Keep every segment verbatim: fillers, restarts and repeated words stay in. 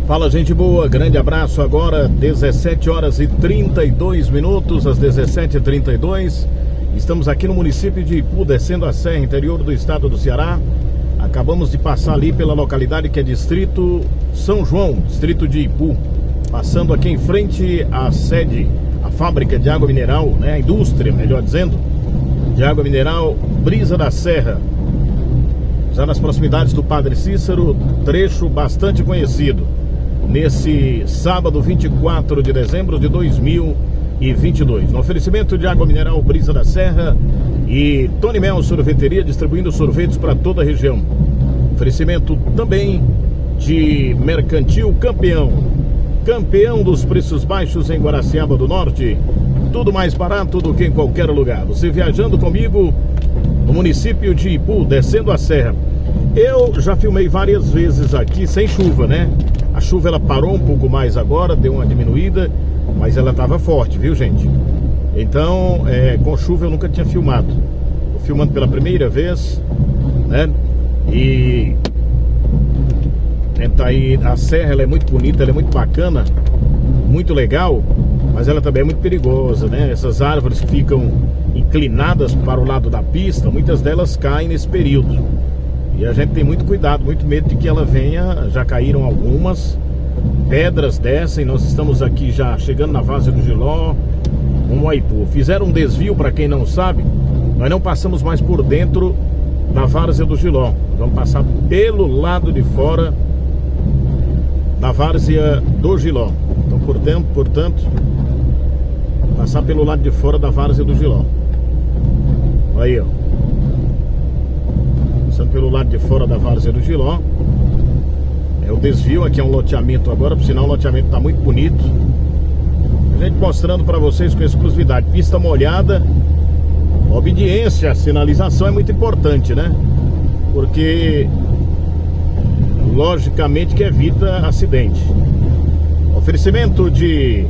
Fala, gente boa, grande abraço. Agora dezessete horas e trinta e dois minutos, às dezessete e trinta e dois. Estamos aqui no município de Ipu, descendo a serra, interior do estado do Ceará. Acabamos de passar ali pela localidade que é distrito São João, distrito de Ipu. Passando aqui em frente à sede, a fábrica de água mineral, né, a indústria, melhor dizendo, de água mineral Brisa da Serra. Já nas proximidades do Padre Cícero, trecho bastante conhecido. Nesse sábado vinte e quatro de dezembro de dois mil e vinte e dois. No oferecimento de água mineral Brisa da Serra e Tony Mel Sorveteria, distribuindo sorvetes para toda a região. Oferecimento também de Mercantil Campeão, campeão dos preços baixos em Guaraciaba do Norte. Tudo mais barato do que em qualquer lugar. Você viajando comigo no município de Ipu, descendo a serra. Eu já filmei várias vezes aqui sem chuva, né? A chuva ela parou um pouco mais agora, deu uma diminuída, mas ela estava forte, viu, gente? Então, é, com chuva eu nunca tinha filmado. Tô filmando pela primeira vez, né? E tá aí, a serra ela é muito bonita, ela é muito bacana, muito legal, mas ela também é muito perigosa, né? Essas árvores que ficam inclinadas para o lado da pista, muitas delas caem nesse período. E a gente tem muito cuidado, muito medo de que ela venha. Já caíram algumas, pedras descem. Nós estamos aqui já chegando na Várzea do Giló, rumo a Ipu. Fizeram um desvio, para quem não sabe. Nós não passamos mais por dentro da Várzea do Giló. Vamos passar pelo lado de fora da Várzea do Giló. Então, portanto, portanto passar pelo lado de fora da Várzea do Giló. Aí, ó. Passando pelo lado de fora da Várzea do Giló. É o desvio, aqui é um loteamento agora, por sinal o loteamento está muito bonito. A gente mostrando para vocês com exclusividade. Pista molhada, obediência, sinalização é muito importante, né? Porque logicamente que evita acidente. Oferecimento de...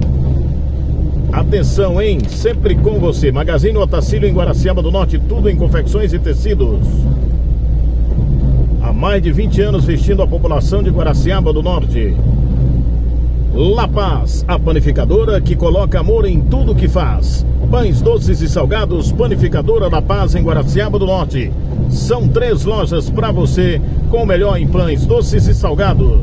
Atenção, hein? Sempre com você. Magazine Otacílio em Guaraciaba do Norte, tudo em confecções e tecidos. Há mais de vinte anos vestindo a população de Guaraciaba do Norte. La Paz, a panificadora que coloca amor em tudo que faz. Pães doces e salgados, panificadora La Paz em Guaraciaba do Norte. São três lojas para você com o melhor em pães doces e salgados.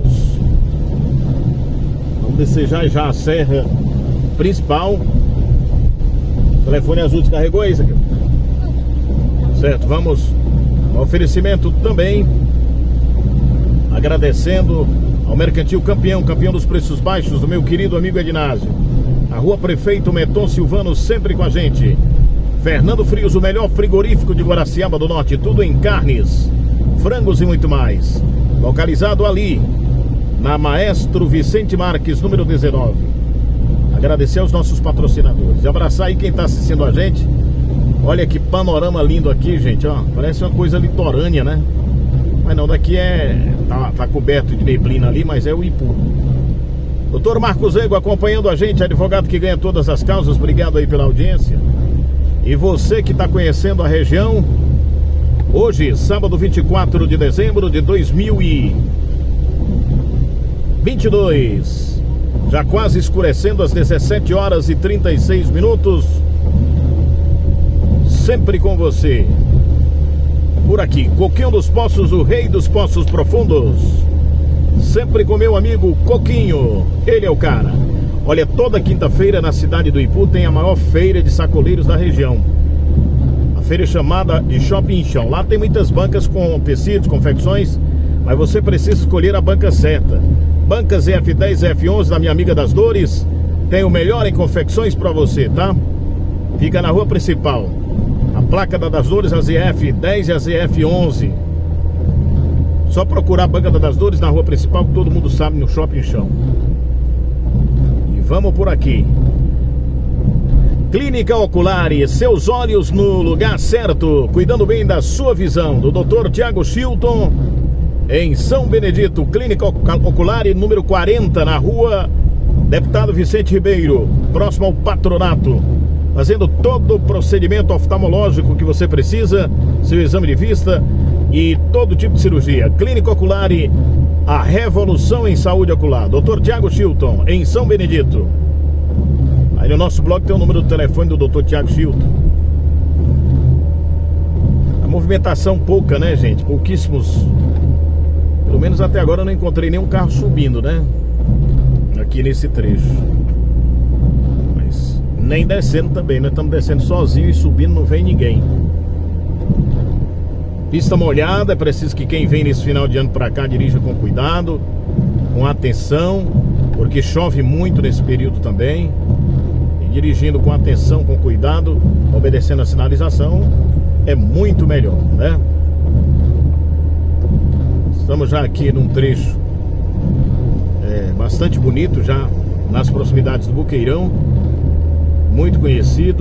Vamos descer já já a serra principal. O telefone azul descarregou, é isso aqui? Certo, vamos ao oferecimento também, agradecendo ao Mercantil Campeão, campeão dos preços baixos, do meu querido amigo Ednásio. A Rua Prefeito Meton Silvano, sempre com a gente. Fernando Frios, o melhor frigorífico de Guaraciaba do Norte, tudo em carnes, frangos e muito mais. Localizado ali, na Maestro Vicente Marques, número dezenove. Agradecer aos nossos patrocinadores. E abraçar aí quem está assistindo a gente. Olha que panorama lindo aqui, gente, ó. Parece uma coisa litorânea, né? Mas não, daqui é... Tá, tá coberto de neblina ali, mas é o Ipu. Doutor Marcos Ego acompanhando a gente, advogado que ganha todas as causas. Obrigado aí pela audiência. E você que está conhecendo a região, hoje, sábado vinte e quatro de dezembro de dois mil e vinte e dois. Já quase escurecendo, às dezessete horas e trinta e seis minutos. Sempre com você. Por aqui, Coquinho dos Poços, o rei dos poços profundos. Sempre com meu amigo Coquinho. Ele é o cara. Olha, toda quinta-feira na cidade do Ipu tem a maior feira de sacoleiros da região. A feira é chamada de Shopping Chão. Lá tem muitas bancas com tecidos, confecções, mas você precisa escolher a banca certa. Bancas E F dez e E F onze da minha amiga das Dores. Tem o melhor em confecções pra você, tá? Fica na rua principal. A placa da das Dores, as E F dez e as E F onze. Só procurar a banca da das Dores na rua principal, que todo mundo sabe, no Shopping Chão. E vamos por aqui. Clínica Oculare, seus olhos no lugar certo, cuidando bem da sua visão, do doutor Tiago Chilton, em São Benedito. Clínica Oculare número quarenta, na rua Deputado Vicente Ribeiro, próximo ao Patronato, fazendo todo o procedimento oftalmológico que você precisa, seu exame de vista e todo tipo de cirurgia. Clínica Oculare, a revolução em saúde ocular. doutor Tiago Chilton, em São Benedito. Aí no nosso blog tem o número do telefone do doutor Tiago Chilton. A movimentação pouca, né, gente? Pouquíssimos. Pelo menos até agora eu não encontrei nenhum carro subindo, né? Aqui nesse trecho. Mas nem descendo também. Nós estamos descendo sozinho e subindo não vem ninguém. Pista molhada, é preciso que quem vem nesse final de ano pra cá dirija com cuidado, com atenção, porque chove muito nesse período também. E dirigindo com atenção, com cuidado, obedecendo a sinalização, é muito melhor, né? Estamos já aqui num trecho é, bastante bonito, já nas proximidades do Boqueirão, muito conhecido.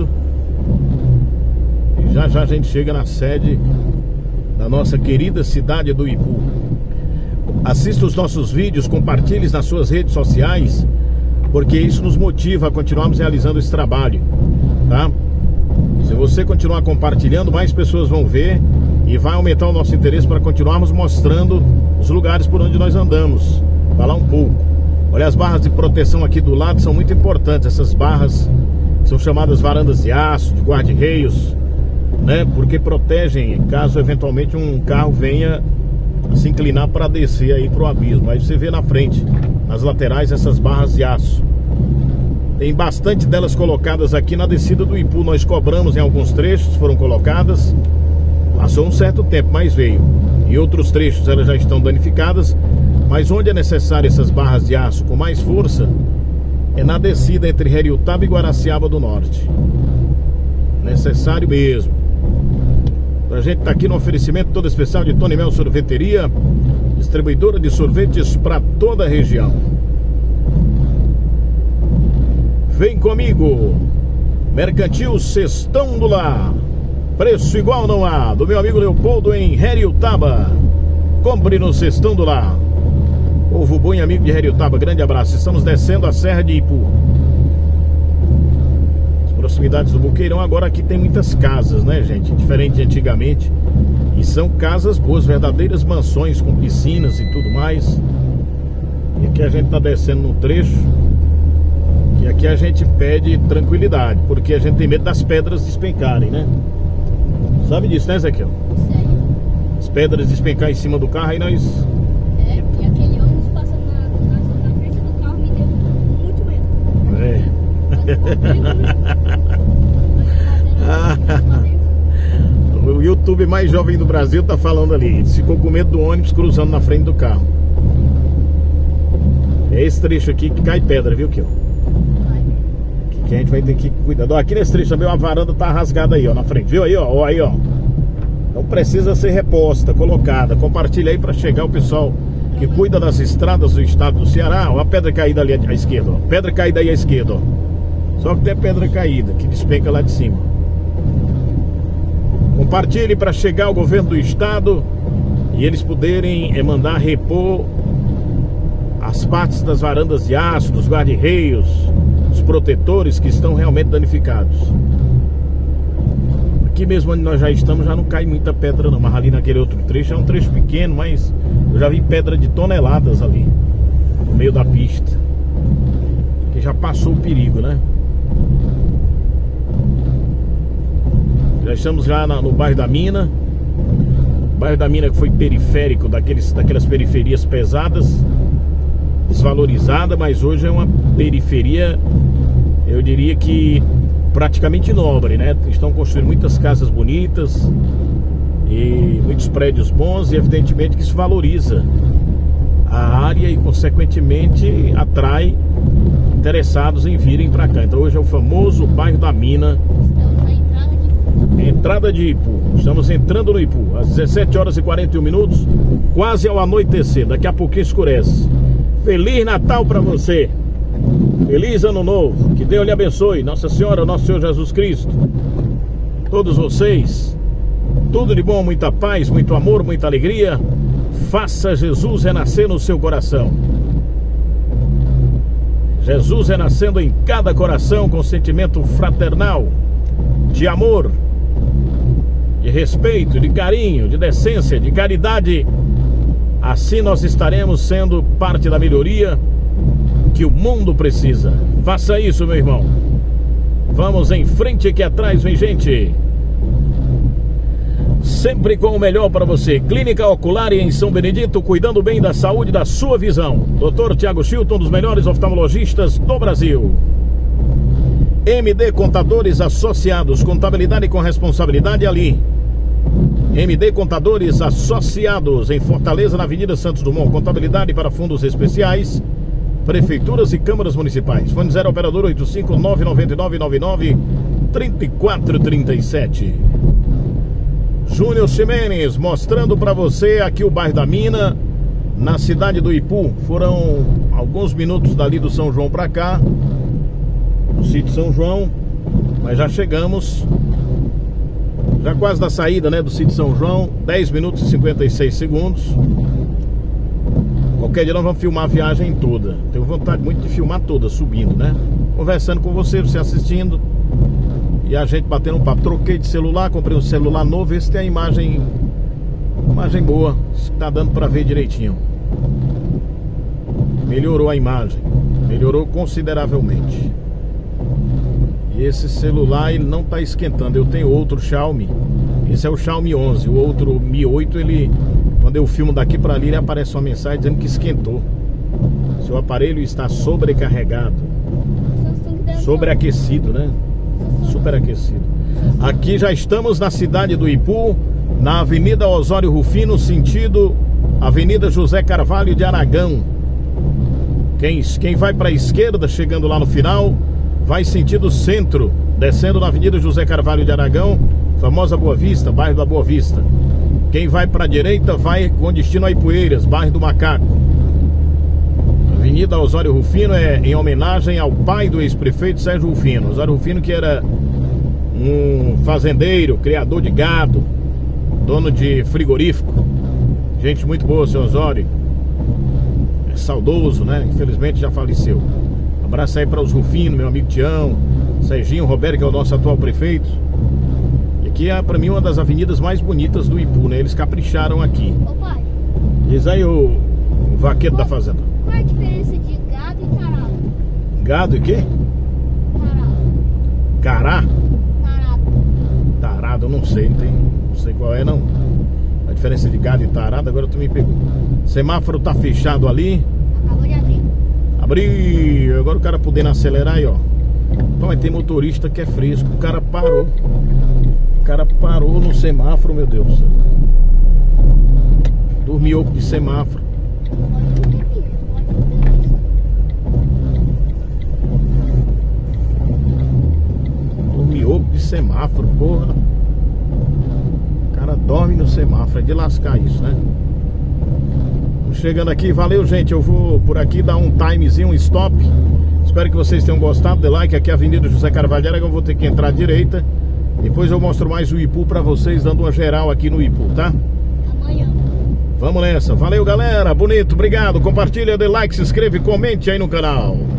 E já já a gente chega na sede da nossa querida cidade do Ipu. Assista os nossos vídeos, compartilhe nas suas redes sociais, porque isso nos motiva a continuarmos realizando esse trabalho, tá? Se você continuar compartilhando, mais pessoas vão ver e vai aumentar o nosso interesse para continuarmos mostrando os lugares por onde nós andamos. Falar um pouco. Olha, as barras de proteção aqui do lado são muito importantes. Essas barras são chamadas varandas de aço, de guarda-reios, né? Porque protegem caso eventualmente um carro venha se inclinar para descer aí para o abismo. Aí você vê na frente, nas laterais, essas barras de aço. Tem bastante delas colocadas aqui na descida do Ipu. Nós cobramos em alguns trechos, foram colocadas. Passou um certo tempo, mas veio. Em outros trechos elas já estão danificadas. Mas onde é necessário essas barras de aço com mais força é na descida entre Heriotaba e Guaraciaba do Norte. Necessário mesmo. A gente está aqui no oferecimento todo especial de Tony Mel Sorveteria, distribuidora de sorvetes para toda a região. Vem comigo, Mercantil Sextão do Lar, preço igual não há, do meu amigo Leopoldo em Heriotaba. Compre no Sextão do Lar. Povo bom e amigo de Heriotaba, grande abraço. Estamos descendo a Serra de Ipu, as proximidades do Boqueirão. Agora aqui tem muitas casas, né, gente? Diferente de antigamente. E são casas boas, verdadeiras mansões com piscinas e tudo mais. E aqui a gente está descendo no trecho. E aqui a gente pede tranquilidade, porque a gente tem medo das pedras despencarem, né? Sabe disso, né, Ezequiel? Sei. As pedras despencar em cima do carro, aí nós... É, e aquele ônibus passando na, na, na frente do carro me deu muito medo. É. O YouTube mais jovem do Brasil tá falando ali. Ele ficou com medo do ônibus cruzando na frente do carro. É esse trecho aqui que cai pedra, viu, Kio? Que a gente vai ter que cuidar. Aqui nesse trecho também uma varanda tá rasgada aí, ó, na frente. Viu aí, ó? Ó aí, ó. Então precisa ser reposta, colocada. Compartilha aí para chegar o pessoal que cuida das estradas do estado do Ceará. Ó, a pedra caída ali à esquerda, ó. Pedra caída aí à esquerda, ó. Só que tem pedra caída que despenca lá de cima. Compartilhe para chegar ao governo do estado e eles poderem é, mandar repor as partes das varandas de aço, dos guarda-reios, os protetores que estão realmente danificados. Aqui mesmo onde nós já estamos já não cai muita pedra não, mas ali naquele outro trecho é um trecho pequeno, mas eu já vi pedra de toneladas ali no meio da pista, que já passou o perigo, né? Já estamos já na, no bairro da Mina. O bairro da Mina que foi periférico daqueles, daquelas periferias pesadas, desvalorizada, mas hoje é uma periferia, eu diria que praticamente nobre, né? Estão construindo muitas casas bonitas e muitos prédios bons, e evidentemente que isso valoriza a área e consequentemente atrai interessados em virem para cá. Então hoje é o famoso bairro da Mina. Entrada de Ipu. Estamos entrando no Ipu às dezessete horas e quarenta e um minutos, quase ao anoitecer. Daqui a pouquinho escurece. Feliz Natal para você. Feliz Ano Novo. Que Deus lhe abençoe. Nossa Senhora, Nosso Senhor Jesus Cristo. Todos vocês. Tudo de bom, muita paz, muito amor, muita alegria. Faça Jesus renascer no seu coração. Jesus renascendo em cada coração com sentimento fraternal, de amor, de respeito, de carinho, de decência, de caridade Assim nós estaremos sendo parte da melhoria que o mundo precisa. Faça isso, meu irmão. Vamos em frente que atrás vem gente. Sempre com o melhor para você. Clínica Ocular em São Benedito, cuidando bem da saúde da sua visão. doutor Tiago Chilton, um dos melhores oftalmologistas do Brasil. M D Contadores Associados, contabilidade com responsabilidade ali. M D Contadores Associados, em Fortaleza, na Avenida Santos Dumont. Contabilidade para fundos especiais, prefeituras e câmaras municipais. Fone zero operador oito cinco nove nove nove nove nove três quatro três sete. Júnior Ximenes, mostrando para você aqui o bairro da Mina, na cidade do Ipu. Foram alguns minutos dali do São João para cá, no sítio São João, mas já chegamos, já quase da saída, né, do sítio São João. Dez minutos e cinquenta e seis segundos. Qualquer dia nós vamos filmar a viagem toda. Tenho vontade muito de filmar toda, subindo, né? Conversando com você, você assistindo e a gente batendo um papo. Troquei de celular, comprei um celular novo. Esse tem a imagem, imagem boa, tá dando pra ver direitinho. Melhorou a imagem, melhorou consideravelmente. E esse celular, ele não tá esquentando. Eu tenho outro Xiaomi, esse é o Xiaomi onze. O outro Mi oito, ele, quando eu filmo daqui pra ali, ele aparece uma mensagem dizendo que esquentou. Seu aparelho está sobrecarregado, sobreaquecido, né? Superaquecido. Aqui já estamos na cidade do Ipu, na Avenida Osório Rufino, sentido Avenida José Carvalho de Aragão. Quem, quem vai para a esquerda, chegando lá no final, vai sentido centro, descendo na Avenida José Carvalho de Aragão, famosa Boa Vista, bairro da Boa Vista. Quem vai para a direita vai com destino a Ipueiras, bairro do Macaco. Avenida Osório Rufino é em homenagem ao pai do ex-prefeito Sérgio Rufino. Osório Rufino, que era um fazendeiro, criador de gado, dono de frigorífico. Gente muito boa, seu Osório. É saudoso, né? Infelizmente já faleceu. Abraço aí para os Rufino, meu amigo Tião, Serginho Roberto, que é o nosso atual prefeito. E aqui é, para mim, uma das avenidas mais bonitas do Ipu, né? Eles capricharam aqui. Ô pai, Diz aí o, o vaqueiro da fazenda. qual é a diferença de gado e tarado? Gado e quê? Tarado. Cará? Tarado. Tarado, eu não sei, não, tem, não sei qual é não. A diferença de gado e tarado, agora tu me pegou. Semáforo tá fechado ali. Acabou de abrir. Abriu. Agora o cara podendo acelerar aí, ó. Então, mas tem motorista que é fresco. O cara parou. O cara parou no semáforo, meu Deus do céu. Dormiu de semáforo. Dormiu de semáforo, porra. O cara dorme no semáforo. É de lascar isso, né? Chegando aqui, valeu gente, eu vou por aqui dar um timezinho, um stop. Espero que vocês tenham gostado, dê like. Aqui é a Avenida José Carvalho de Aragão, eu vou ter que entrar à direita. Depois eu mostro mais o Ipu pra vocês, dando uma geral aqui no Ipu, tá? Amanhã. Vamos nessa, valeu galera, bonito, obrigado. Compartilha, dê like, se inscreve, comente aí no canal.